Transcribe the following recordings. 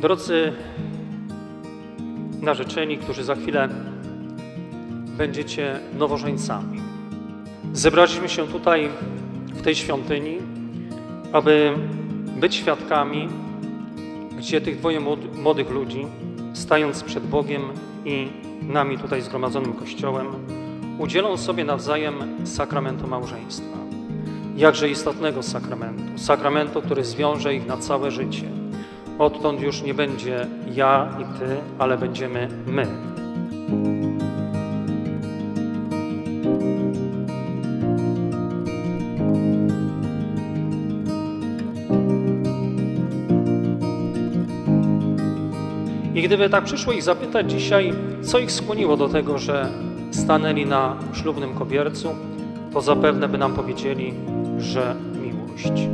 Drodzy narzeczeni, którzy za chwilę będziecie nowożeńcami, zebraliśmy się tutaj w tej świątyni, aby być świadkami, gdzie tych dwoje młodych ludzi, stając przed Bogiem i nami tutaj zgromadzonym Kościołem, udzielą sobie nawzajem sakramentu małżeństwa. Jakże istotnego sakramentu, który zwiąże ich na całe życie. Odtąd już nie będzie ja i ty, ale będziemy my. I gdyby tak przyszło ich zapytać dzisiaj, co ich skłoniło do tego, że stanęli na ślubnym kobiercu, to zapewne by nam powiedzieli, że miłość.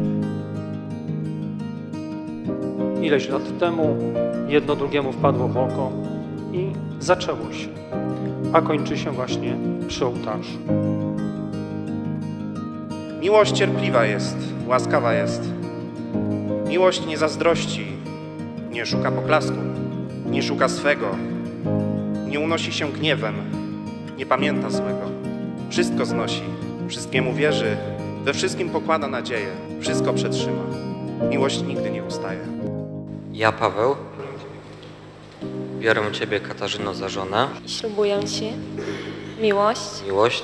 Ileś lat temu jedno drugiemu wpadło w oko i zaczęło się, a kończy się właśnie przy ołtarzu. Miłość cierpliwa jest, łaskawa jest. Miłość nie zazdrości, nie szuka poklasku, nie szuka swego, nie unosi się gniewem, nie pamięta złego. Wszystko znosi, wszystkiemu wierzy, we wszystkim pokłada nadzieję, wszystko przetrzyma. Miłość nigdy nie ustaje. Ja, Paweł, biorę Ciebie, Katarzyno, za żonę. I ślubuję Ci miłość,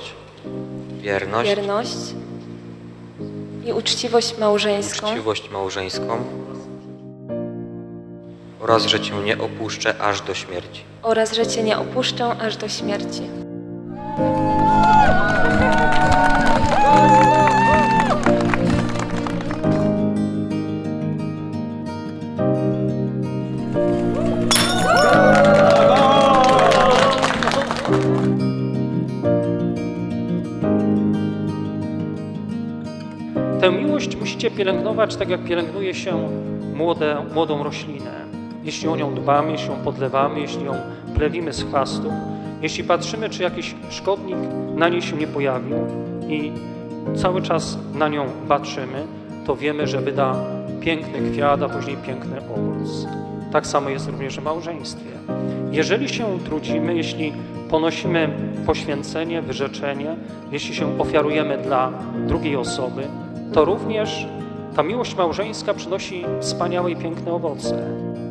wierność i uczciwość małżeńską, oraz że Cię nie opuszczę aż do śmierci. Tę miłość musicie pielęgnować tak, jak pielęgnuje się młodą roślinę. Jeśli o nią dbamy, jeśli ją podlewamy, jeśli ją plewimy z chwastów, jeśli patrzymy, czy jakiś szkodnik na niej się nie pojawił i cały czas na nią patrzymy, to wiemy, że wyda piękny kwiat, a później piękny owoc. Tak samo jest również w małżeństwie. Jeżeli się trudzimy, jeśli ponosimy poświęcenie, wyrzeczenie, jeśli się ofiarujemy dla drugiej osoby, to również ta miłość małżeńska przynosi wspaniałe i piękne owoce.